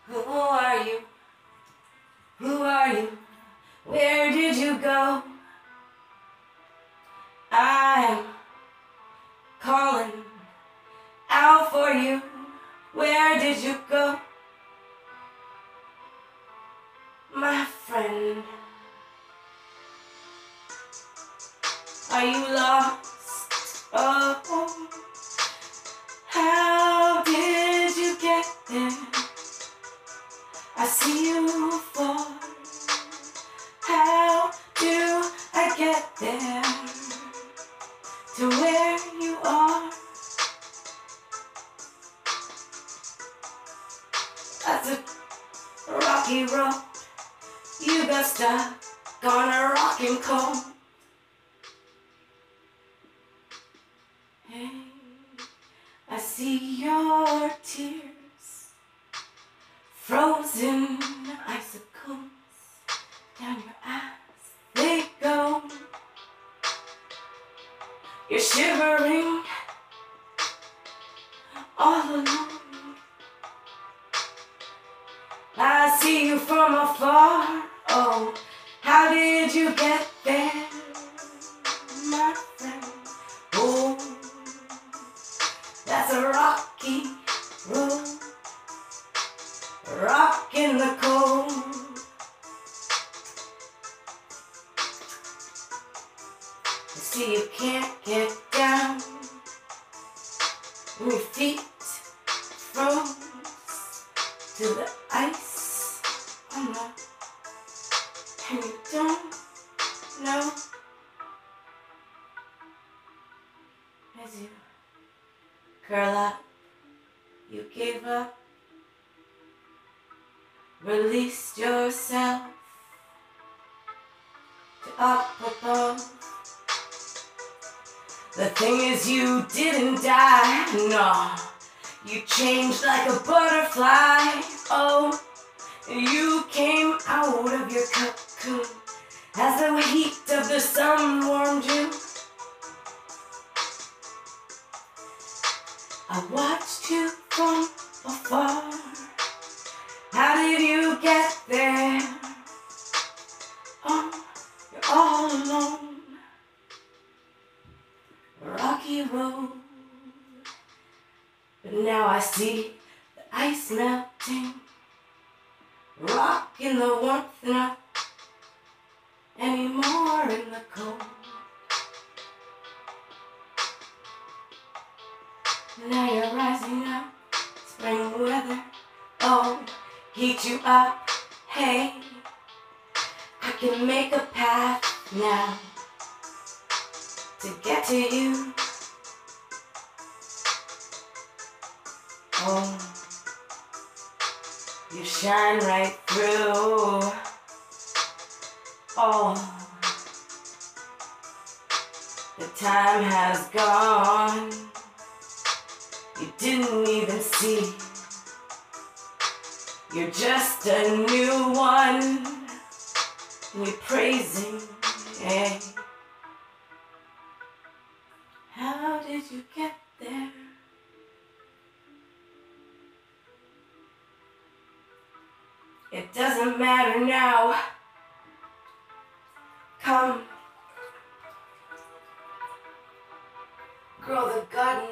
Who are you? Who are you? Where did you go? I'm calling out for you. Where did you go? My friend, are you lost? Oh, how did you get there? I see you fall. How do I get there to where you are? That's a rocky road. You got stuck on a rocking cold. Hey, I see your tears, frozen icicles down your eyes they go. You're shivering all alone. I see you from afar. Oh, how did you get there, my friend? Oh, that's a rocky road, rock in the cold. You see you can't get down, and your feet froze to the ice on the, and you don't know as you curl up, you gave up, released yourself to up above. The thing is, you didn't die, no. You changed like a butterfly, oh. You came out of your cocoon as the heat of the sun warmed you. I watched you from afar. How did you get there? Oh, you're all alone. Rocky road. But now I see the ice melting, rock in the warmth, not anymore in the cold. Now you're rising up, spring weather, oh, heat you up, hey. I can make a path now to get to you. Oh, you shine right through. Oh, the time has gone. You didn't even see. You're just a new one. And you're praising, hey. How did you get there? It doesn't matter now. Come, grow the garden